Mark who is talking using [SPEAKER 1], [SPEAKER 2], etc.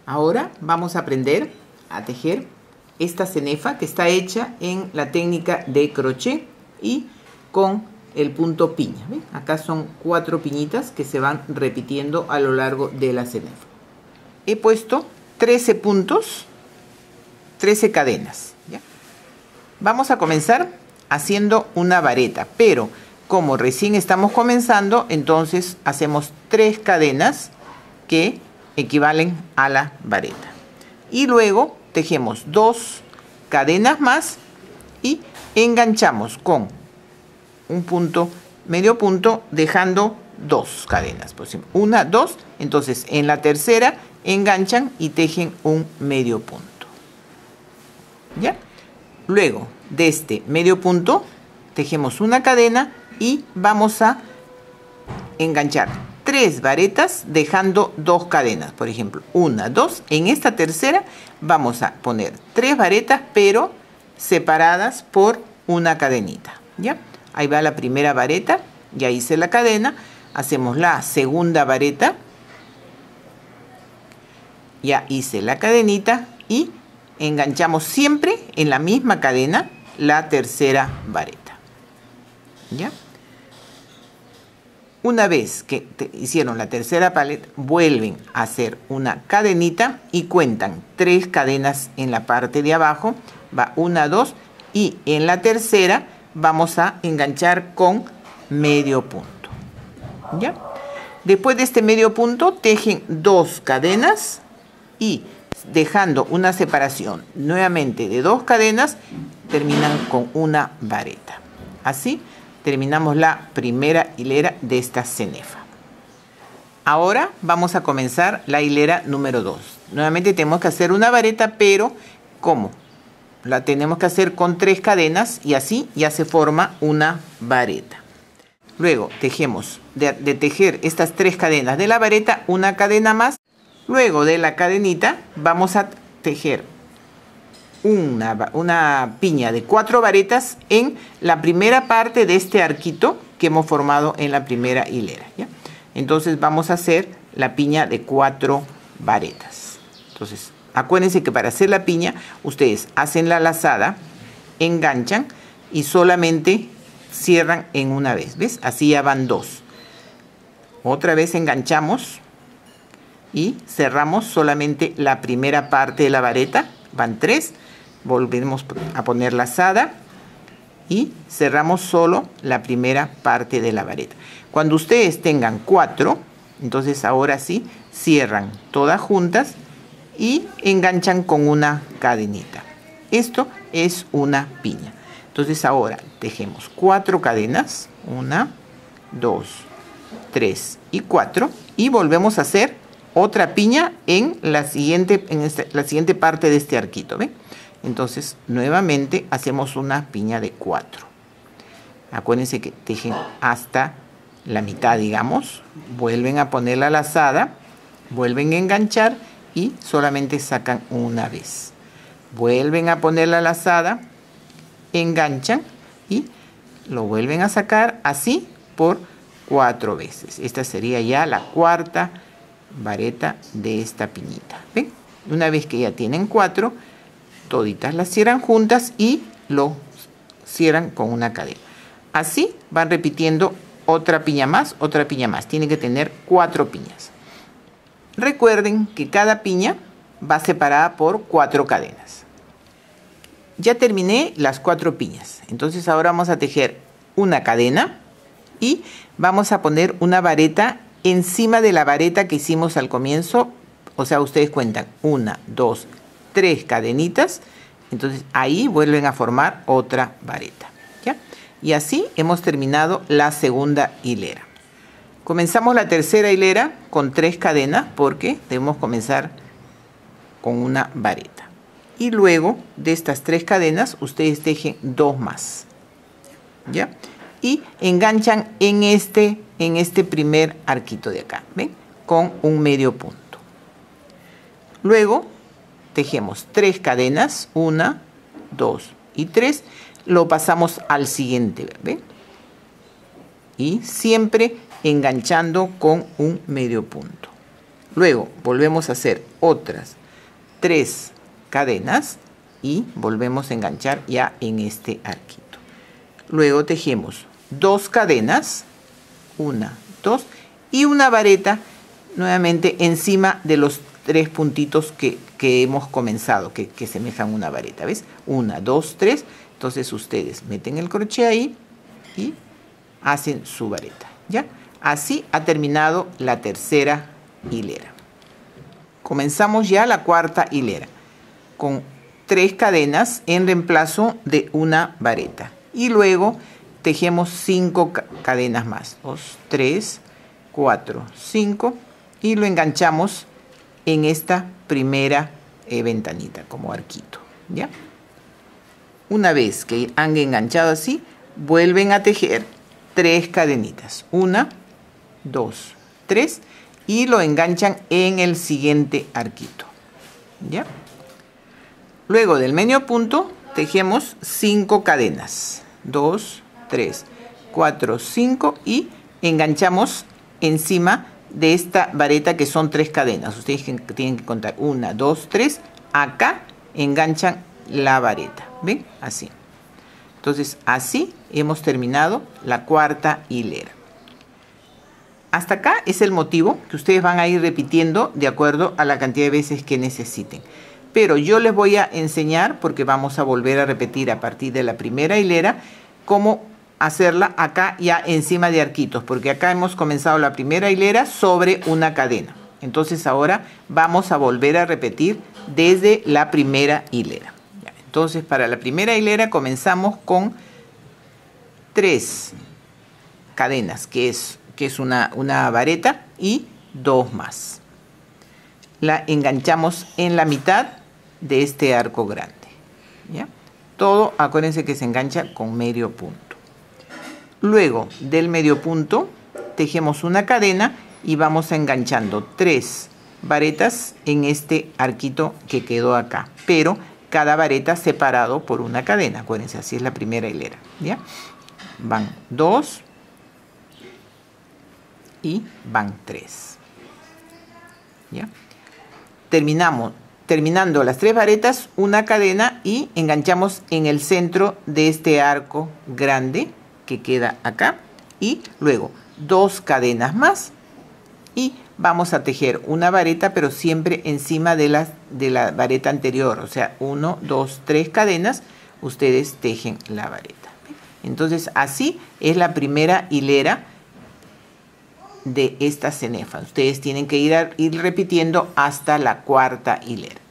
[SPEAKER 1] Ahora vamos a aprender a tejer esta cenefa que está hecha en la técnica de crochet y con el punto piña. ¿Ven? Acá son 4 piñitas que se van repitiendo a lo largo de la cenefa. He puesto 13 puntos, 13 cadenas. ¿Ya? Vamos a comenzar haciendo una vareta, pero como recién estamos comenzando, entonces hacemos 3 cadenas que equivalen a la vareta. Y luego tejemos 2 cadenas más y enganchamos con un punto, medio punto, dejando 2 cadenas. Por ejemplo, 1, 2, entonces en la tercera enganchan y tejen un medio punto. ¿Ya? Luego de este medio punto tejemos una cadena y vamos a enganchar 3 varetas dejando 2 cadenas. Por ejemplo, 1, 2. En esta tercera vamos a poner 3 varetas, pero separadas por una cadenita. ¿Ya? Ahí va la primera vareta, ya hice la cadena. Hacemos la segunda vareta, ya hice la cadenita y enganchamos siempre en la misma cadena la tercera vareta. ¿Ya? Una vez que hicieron la tercera paleta, vuelven a hacer una cadenita y cuentan 3 cadenas en la parte de abajo. Va 1, 2 y en la tercera vamos a enganchar con medio punto. ¿Ya? Después de este medio punto tejen 2 cadenas y dejando una separación nuevamente de 2 cadenas terminan con una vareta. Así terminamos la primera hilera de esta cenefa. Ahora vamos a comenzar la hilera número 2. Nuevamente tenemos que hacer una vareta, pero ¿cómo? La tenemos que hacer con 3 cadenas y así ya se forma una vareta. Luego tejemos, de tejer estas 3 cadenas de la vareta, una cadena más. Luego de la cadenita vamos a tejer una piña de 4 varetas en la primera parte de este arquito que hemos formado en la primera hilera. ¿Ya? Entonces vamos a hacer la piña de 4 varetas. Entonces acuérdense que para hacer la piña ustedes hacen la lazada, enganchan y solamente cierran en una vez. ¿Ves? Así ya van 2. Otra vez enganchamos y cerramos solamente la primera parte de la vareta. Van 3. Volvemos a poner lazada y cerramos solo la primera parte de la vareta. Cuando ustedes tengan 4, entonces ahora sí cierran todas juntas y enganchan con una cadenita. Esto es una piña. Entonces ahora tejemos 4 cadenas, 1, 2, 3 y 4 y volvemos a hacer otra piña en la siguiente parte de este arquito. ¿Ven? Entonces nuevamente hacemos una piña de 4. Acuérdense que tejen hasta la mitad, digamos. Vuelven a poner la lazada, vuelven a enganchar y solamente sacan una vez. Vuelven a poner la lazada, enganchan y lo vuelven a sacar así por 4 veces. Esta sería ya la cuarta vareta de esta piñita. ¿Ven? Una vez que ya tienen 4, toditas las cierran juntas y lo cierran con una cadena. Así van repitiendo otra piña más, otra piña más. Tienen que tener 4 piñas. Recuerden que cada piña va separada por 4 cadenas. Ya terminé las 4 piñas. Entonces ahora vamos a tejer una cadena y vamos a poner una vareta encima de la vareta que hicimos al comienzo. O sea, ustedes cuentan 1, 2, 3 cadenitas. Entonces ahí vuelven a formar otra vareta. ¿Ya? Y así hemos terminado la segunda hilera. Comenzamos la tercera hilera con 3 cadenas porque debemos comenzar con una vareta. Y luego de estas 3 cadenas ustedes tejen 2 más. ¿Ya? Y enganchan en este primer arquito de acá. ¿Ven? Con un medio punto. Luego tejemos 3 cadenas, 1, 2 y 3. Lo pasamos al siguiente. ¿Ven? Y siempre enganchando con un medio punto. Luego volvemos a hacer otras 3 cadenas y volvemos a enganchar ya en este arquito. Luego tejemos 2 cadenas, 1, 2 y una vareta nuevamente encima de los 3 puntitos que hemos comenzado, que semejan una vareta, ¿ves? 1, 2, 3. Entonces ustedes meten el crochet ahí y hacen su vareta, ¿ya? Así ha terminado la tercera hilera. Comenzamos ya la cuarta hilera con 3 cadenas en reemplazo de una vareta y luego tejemos 5 cadenas más, 2, 3, 4, 5 y lo enganchamos en esta primera ventanita como arquito, ¿ya? Una vez que han enganchado así, vuelven a tejer 3 cadenitas, 1, 2, 3 y lo enganchan en el siguiente arquito, ¿ya? Luego del medio punto tejemos 5 cadenas, 2, 3, 4, 5 y enganchamos encima de esta vareta que son 3 cadenas. Ustedes tienen que contar 1, 2, 3. Acá enganchan la vareta, ¿ven? Así. Entonces así hemos terminado la cuarta hilera. Hasta acá es el motivo que ustedes van a ir repitiendo de acuerdo a la cantidad de veces que necesiten. Pero yo les voy a enseñar, porque vamos a volver a repetir a partir de la primera hilera, cómo hacerla acá ya encima de arquitos, porque acá hemos comenzado la primera hilera sobre una cadena. Entonces ahora vamos a volver a repetir desde la primera hilera. Entonces para la primera hilera comenzamos con 3 cadenas, que es una vareta y 2 más. La enganchamos en la mitad de este arco grande, ¿ya? Todo, acuérdense que se engancha con medio punto. Luego del medio punto tejemos una cadena y vamos enganchando 3 varetas en este arquito que quedó acá, pero cada vareta separado por una cadena. Acuérdense, así es la primera hilera, ¿ya? Van 2 y van 3, ¿ya? Terminando las 3 varetas, una cadena y enganchamos en el centro de este arco grande que queda acá y luego 2 cadenas más y vamos a tejer una vareta, pero siempre encima de la vareta anterior, o sea, 1, 2, 3 cadenas, ustedes tejen la vareta. Entonces así es la primera hilera de esta cenefa. Ustedes tienen que ir repitiendo hasta la cuarta hilera.